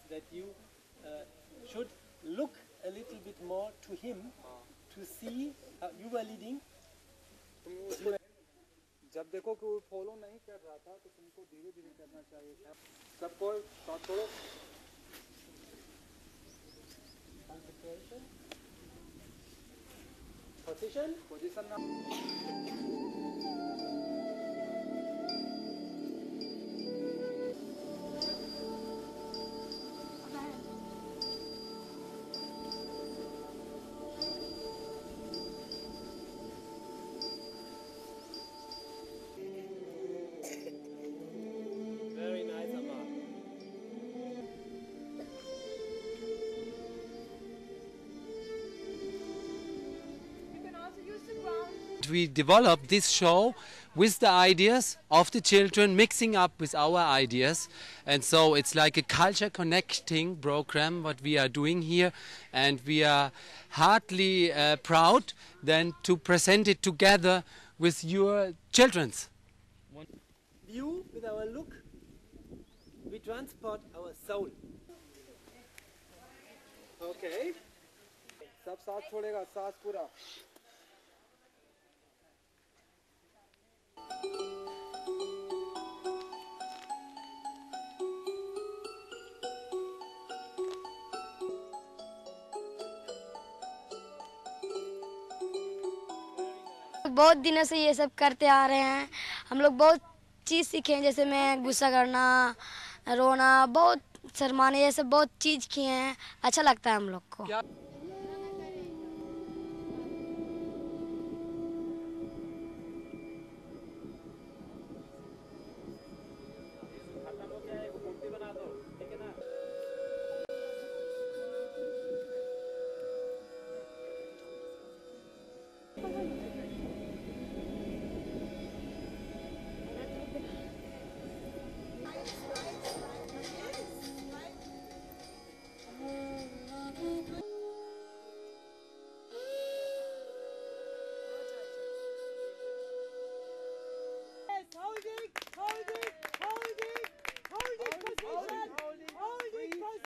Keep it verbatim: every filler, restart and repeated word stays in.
that you uh, should look a little bit more to him to see how you were leading. तुम उसको जब देखो कि वो फॉलो नहीं कर रहा था तो तुमको धीरे धीरे करना चाहिए था. सबको साथ छोड़ो. Concentration. Position. पोजीशन ना. Very nice, Amma. You can also use the ground. We developed this show with the ideas of the children mixing up with our ideas, and so it's like a culture connecting program what we are doing here, and we are heartily uh, proud then to present it together with your children's. View with our look, we transport our soul. Okay. सब साथ छोड़ेगा, सांस पूरा. बहुत दिनों से ये सब करते आ रहे हैं. हम लोग बहुत चीज़ सीखे हैं, जैसे मैं गुस्सा करना, रोना, बहुत शर्माने, ये सब बहुत चीज़ किए हैं. अच्छा लगता है हम लोग को. Holding, holding.